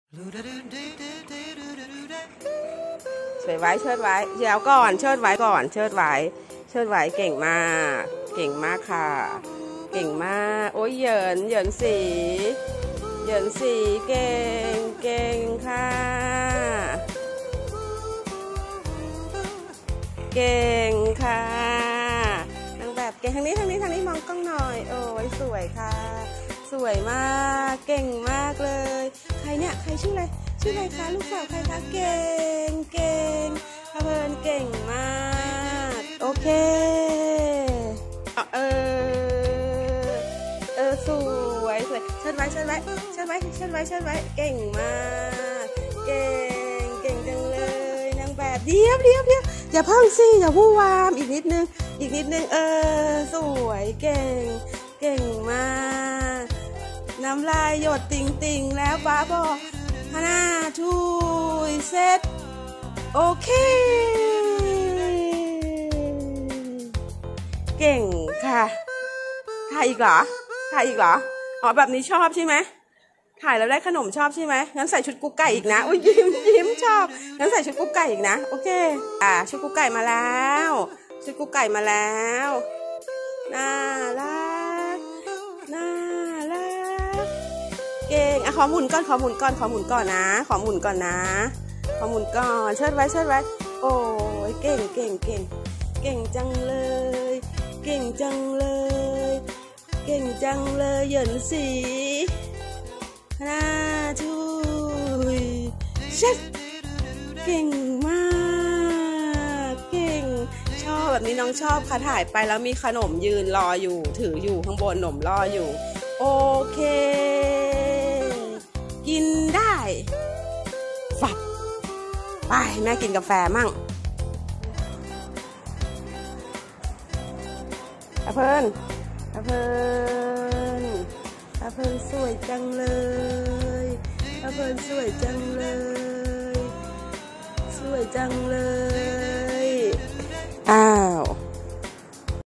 เชิดไว้เชิดไว้เดี๋ยวก่อนเชิดไว้ก่อนเชิดไว้เชิดไว้เก่งมากเก่งมากค่ะเก่งมากโอ้ยเหยินเหยินสีเหยินสีเก่งเก่งค่ะเก่งค่ะนางแบบเก่งทางนี้มองกล้องหน่อยโอ้ยสวยค่ะสวยมากเก่งมากเลยใครเนี่ยใครชื่ออะไรคะลูกสาวใครคะเก่งเก่งพะเพลินเก่งมากโอเคสวยเชิดไว้เก่งมากเก่งจังเลยนางแบบเดี๋ยวอย่าเพิ่งสิอย่าวู่วามอีกนิดนึงสวยเก่งมากน้ำลายหยดติ่งแล้วป้าบอก5 2 เซตโอเคเก่งค่ะถ่ายอีกเหรออ๋อแบบนี้ชอบใช่ไหมถ่ายแล้วได้ขนมชอบใช่ไหมงั้นใส่ชุดกุ๊กไก่อีกนะอุ้ยยิ้มชอบงั้นใส่ชุดกุ๊กไก่อีกนะโอเคชุดกุ๊กไก่มาแล้วน่ารักเก่งขอหมุนก่อนนะขอหมุนก่อนเชิดไว้โอ้ยเก่งจังเลยเหยินสี2 เช็ดเก่งมากชอบแบบนี้น้องชอบค่ะถ่ายไปแล้วมีขนมยืนรออยู่ถืออยู่ข้างบนขนมรออยู่โอเคกินได้ฝับไปแม่กินกาแฟมั่งอาเพลินสวยจังเลย